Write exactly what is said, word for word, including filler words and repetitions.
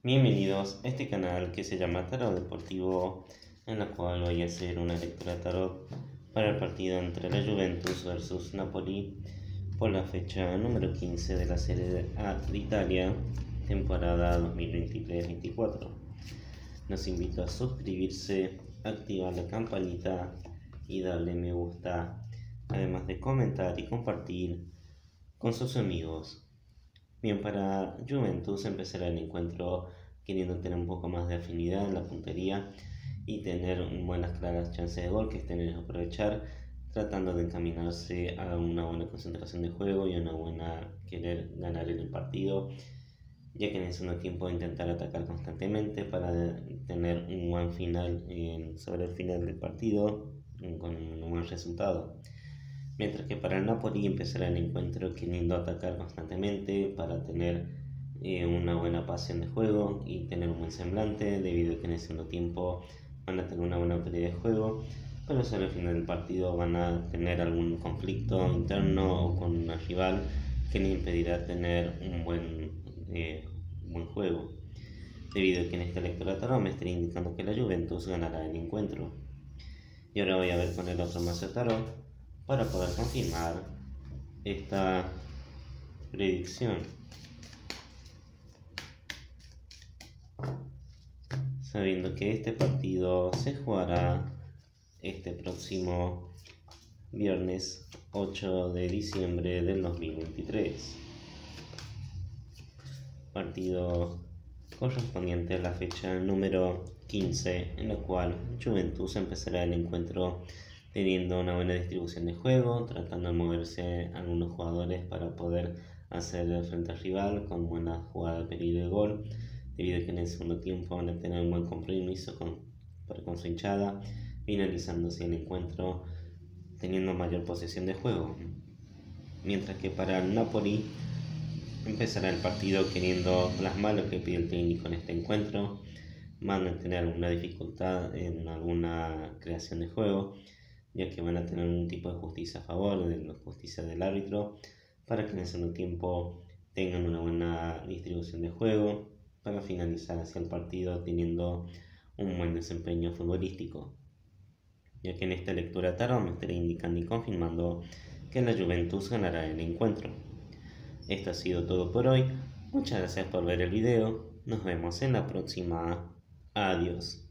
Bienvenidos a este canal que se llama Tarot Deportivo, en la cual voy a hacer una lectura de tarot para el partido entre la Juventus versus Napoli por la fecha número quince de la Serie A de Italia, temporada dos mil veintitrés veinticuatro. Los invito a suscribirse, activar la campanita y darle me gusta, además de comentar y compartir con sus amigos. Bien, para Juventus empezará el encuentro queriendo tener un poco más de afinidad en la puntería y tener buenas claras chances de gol que estén en aprovechar, tratando de encaminarse a una buena concentración de juego y a una buena querer ganar el partido, ya que en el segundo tiempo intentar atacar constantemente para tener un buen final en, sobre el final del partido con un buen resultado. Mientras que para el Napoli empezará el encuentro queriendo atacar constantemente para tener eh, una buena pasión de juego y tener un buen semblante, debido a que en el segundo tiempo van a tener una buena autoridad de juego, pero solo al final del partido van a tener algún conflicto interno o con un rival que les impedirá tener un buen, eh, buen juego, debido a que en esta lectura de tarot me estaría indicando que la Juventus ganará el encuentro. Y ahora voy a ver con el otro mazo de tarot para poder confirmar esta predicción, sabiendo que este partido se jugará este próximo viernes ocho de diciembre del dos mil veintitrés, partido correspondiente a la fecha número quince, en la cual Juventus empezará el encuentro teniendo una buena distribución de juego, tratando de moverse algunos jugadores para poder hacer frente al rival con buena jugada de peligro de gol, debido a que en el segundo tiempo van a tener un buen compromiso con, con su hinchada, finalizándose el encuentro teniendo mayor posesión de juego. Mientras que para el Napoli empezará el partido queriendo plasmar lo que pide el técnico en este encuentro, van a tener alguna dificultad en alguna creación de juego, ya que van a tener un tipo de justicia a favor, de la justicia del árbitro, para que en el segundo tiempo tengan una buena distribución de juego, para finalizar hacia el partido teniendo un buen desempeño futbolístico, ya que en esta lectura de tarot me estaré indicando y confirmando que la Juventus ganará el encuentro. Esto ha sido todo por hoy, muchas gracias por ver el video, nos vemos en la próxima, adiós.